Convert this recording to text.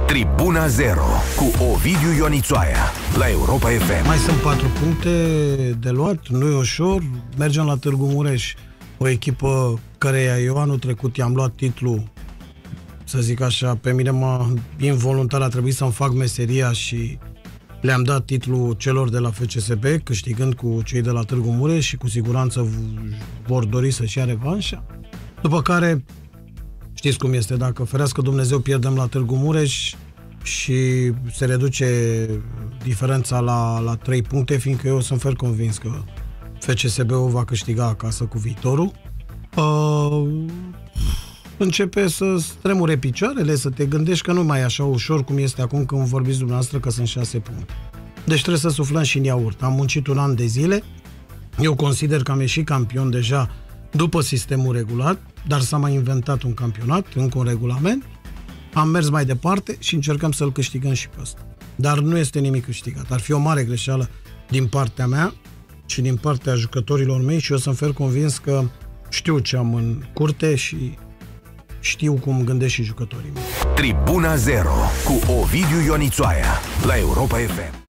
Tribuna Zero cu Ovidiu Ionițoaia la Europa FM. Mai sunt 4 puncte de luat, nu e ușor. Mergem la Târgu Mureș, o echipă căreia eu anul trecut i-am luat titlul, să zic așa, pe mine involuntar a trebuit să-mi fac meseria și le-am dat titlul celor de la FCSB, câștigând cu cei de la Târgu Mureș și cu siguranță vor dori să-și ia revanșa. După care, știți cum este, dacă ferească Dumnezeu pierdem la Târgu Mureș și se reduce diferența la 3 puncte, fiindcă eu sunt fer convins că FCSB-ul va câștiga acasă cu Viitorul. Începe să stremure picioarele, să te gândești că nu mai e așa ușor cum este acum când vorbiți dumneavoastră că sunt 6 puncte. Deci trebuie să suflăm și în iaurt. Am muncit un an de zile, eu consider că am ieșit campion deja după sistemul regulat, dar s-a mai inventat un campionat, încă un regulament, am mers mai departe și încercăm să-l câștigăm și pe ăsta. Dar nu este nimic câștigat. Ar fi o mare greșeală din partea mea și din partea jucătorilor mei și eu sunt fer convins că știu ce am în curte și știu cum gândesc și jucătorii mei. Tribuna Zero cu Ovidiu Ionițoaia la Europa FM.